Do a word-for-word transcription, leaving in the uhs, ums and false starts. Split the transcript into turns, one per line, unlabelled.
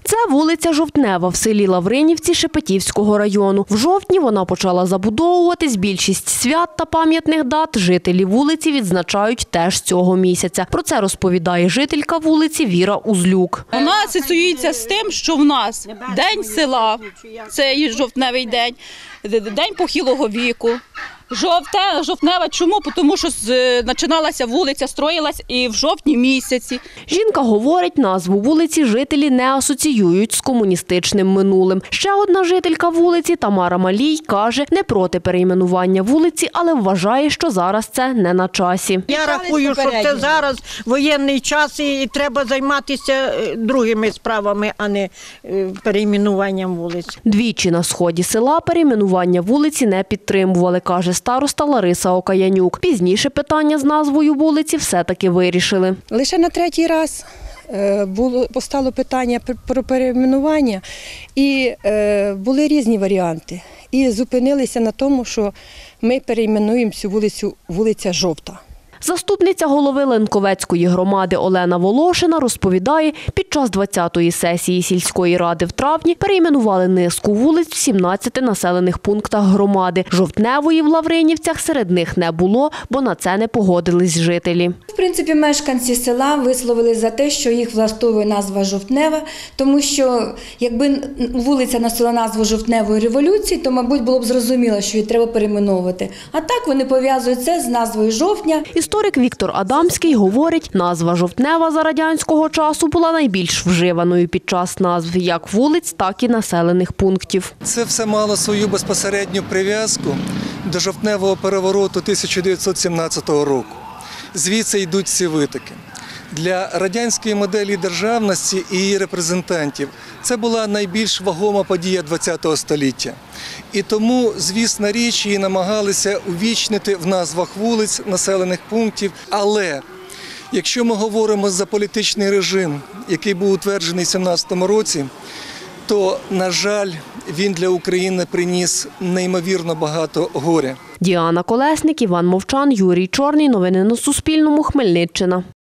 Це вулиця Жовтнева в селі Лавринівці Шепетівського району. В жовтні вона почала забудовуватись. Більшість свят та пам'ятних дат жителі вулиці відзначають теж цього місяця. Про це розповідає жителька вулиці Віра Узлюк.
Вона асоціюється з тим, що в нас День села, це є жовтневий день, День похилого віку. Жовте, жовтнева чому? Тому що починалася вулиця, строїлась і в жовтні місяці.
Жінка говорить, назву вулиці жителі не асоціюють з комуністичним минулим. Ще одна жителька вулиці, Тамара Малій, каже, не проти перейменування вулиці, але вважає, що зараз це не на часі.
Я рахую, що це зараз воєнний час і треба займатися другими справами, а не перейменуванням вулиць.
Двічі на сході села перейменування вулиці не підтримували, каже староста Лариса Окаянюк. Пізніше питання з назвою вулиці все-таки вирішили.
Лише на третій раз було, постало питання про перейменування і е, були різні варіанти. І зупинилися на тому, що ми перейменуємо цю вулицю вулиця Жовта.
Заступниця голови Ленковецької громади Олена Волошина розповідає, під час двадцятої сесії сільської ради в травні перейменували низку вулиць в сімнадцяти населених пунктах громади. Жовтневої в Лавринівцях серед них не було, бо на це не погодились жителі.
В принципі, мешканці села висловили за те, що їх влаштовує назва Жовтнева, тому що якби вулиця носила назву Жовтневої революції, то, мабуть, було б зрозуміло, що її треба перейменовувати. А так вони пов'язують це з назвою Жовтня.
Історик Віктор Адамський говорить, назва Жовтнева за радянського часу була найбільш вживаною під час назв як вулиць, так і населених пунктів.
Це все мало свою безпосередню прив'язку до жовтневого перевороту тисяча дев'ятсот сімнадцятого року. Звідси йдуть ці витоки. Для радянської моделі державності і її репрезентантів це була найбільш вагома подія ХХ століття. І тому, звісна річ, її намагалися увічнити в назвах вулиць, населених пунктів. Але якщо ми говоримо за політичний режим, який був утверджений в сімнадцятому році, то, на жаль, він для України приніс неймовірно багато горя.
Діана Колесник, Іван Мовчан, Юрій Чорний. Новини на Суспільному. Хмельниччина.